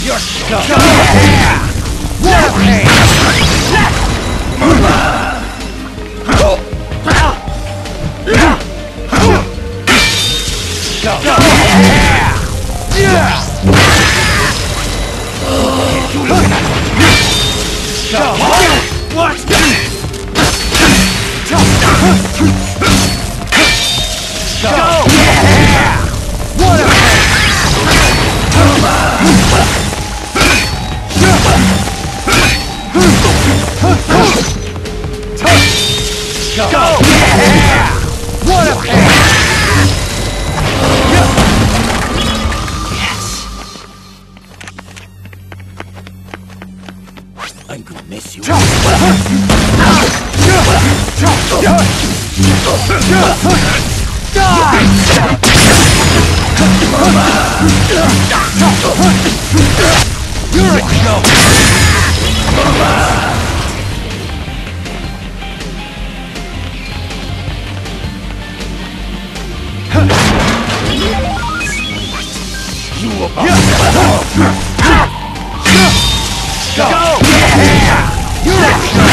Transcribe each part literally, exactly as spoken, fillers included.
You're stuck! Go! What a pain! Go! Go! What? Go! What a pain! Go! What a pain! Yes. I'm gonna miss you. Die! You're a joke! You about to go! Go! You're a joke!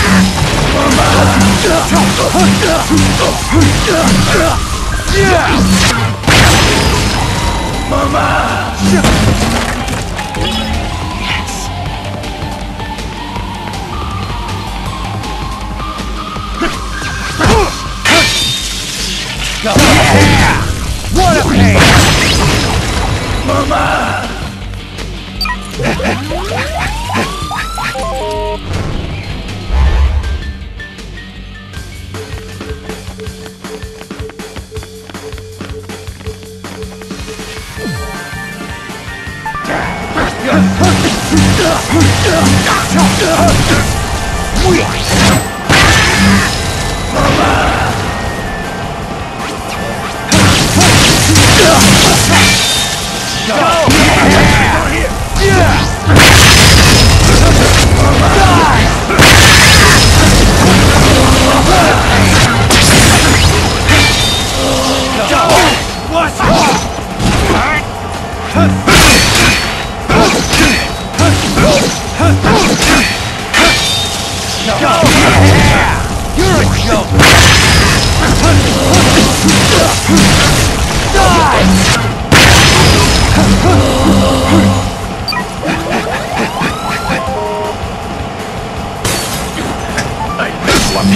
Mama! Yes. Go! What a pain! Mama! You're a joke! Die! I miss one.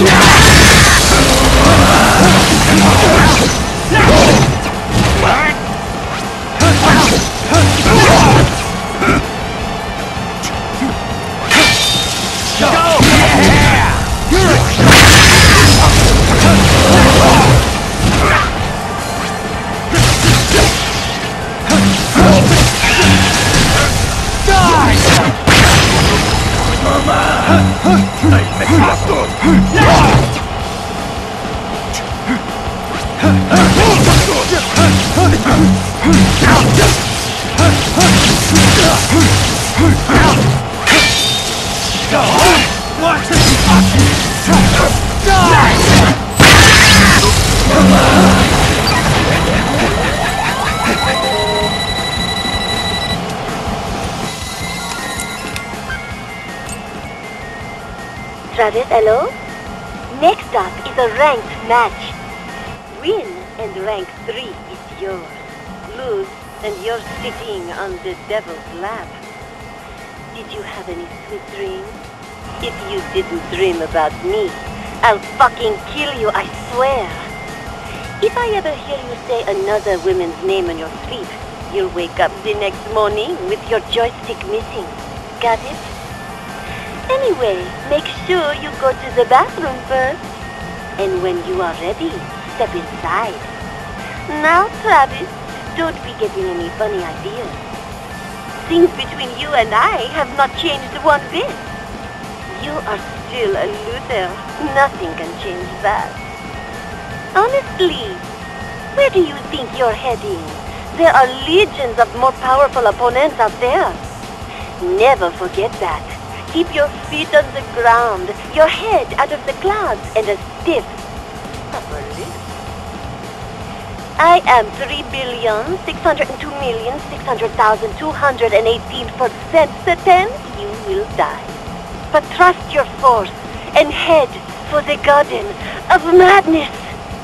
Travis, hello? Next up is a ranked match. Win and rank three is yours. Lose and you're sitting on the devil's lap. Did you have any sweet dreams? If you didn't dream about me, I'll fucking kill you, I swear. If I ever hear you say another woman's name in your sleep, you'll wake up the next morning with your joystick missing. Got it? Anyway, make sure you go to the bathroom first. And when you are ready, step inside. Now, Travis, don't be getting any funny ideas. Things between you and I have not changed one bit. You are still a loser. Nothing can change that. Honestly, where do you think you're heading? There are legions of more powerful opponents out there. Never forget that. Keep your feet on the ground, your head out of the clouds, and a stiff upper lip. I am three billion, six hundred two million, six hundred thousand, two hundred eighteen percent certain you will die. But trust your force and head for the Garden of Madness.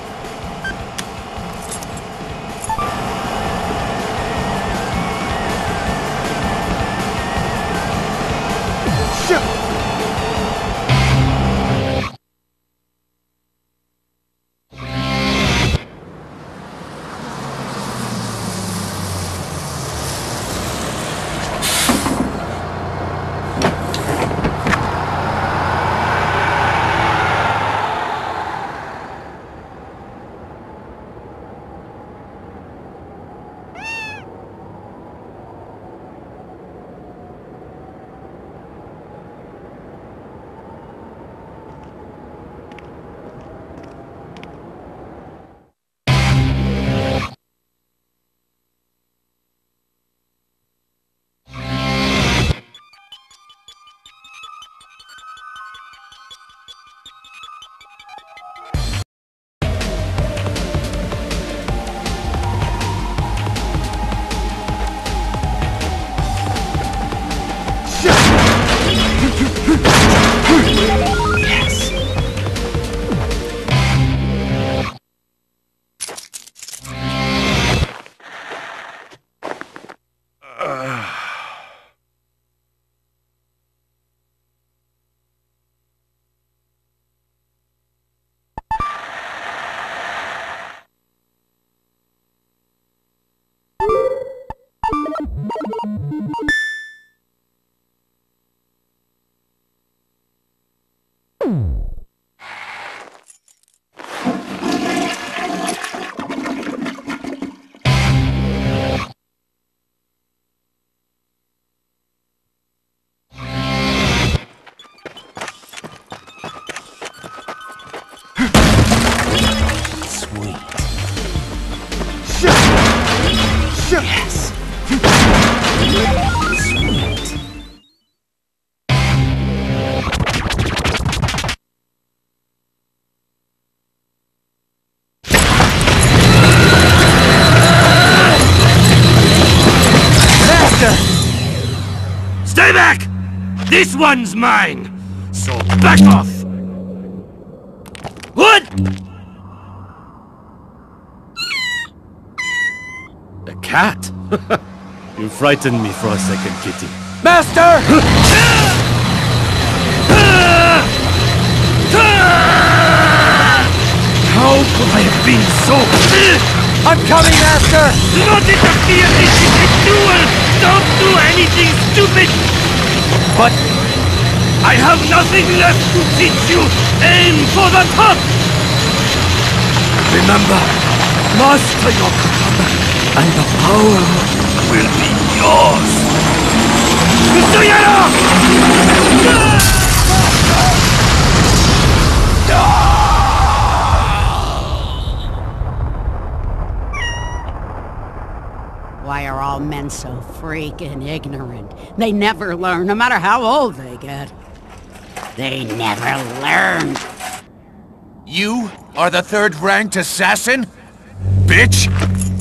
Yes. Yes. Sweet. Master! Stay back! This one's mine! So back off! What? A cat? You frightened me for a second, kitty. Master! How could I have been so... I'm coming, Master! Do not interfere! This is a duel! Don't do anything stupid! But... I have nothing left to teach you! Aim for the top! Remember, master your katana, and the power will be yours! Mitsuyama! Why are all men so freaking ignorant? They never learn, no matter how old they get. They never learn. You are the third-ranked assassin? Bitch!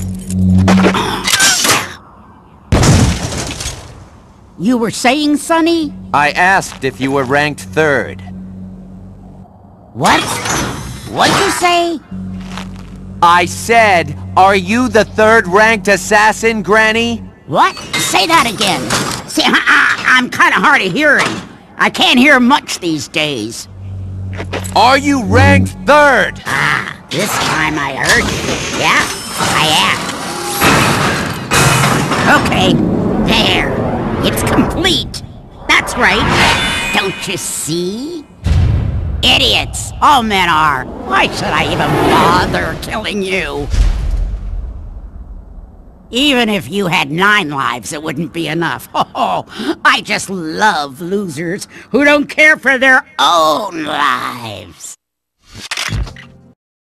You were saying, Sonny? I asked if you were ranked third. What? What'd you say? I said, are you the third-ranked assassin, Granny? What? Say that again. See, I, I'm kind of hard of hearing. I can't hear much these days. Are you ranked third? Ah, this time I heard you. Yeah, I am. Okay, there. It's complete. That's right. Don't you see? Idiots! All men are. Why should I even bother killing you? Even if you had nine lives, it wouldn't be enough. Oh, I just love losers who don't care for their own lives.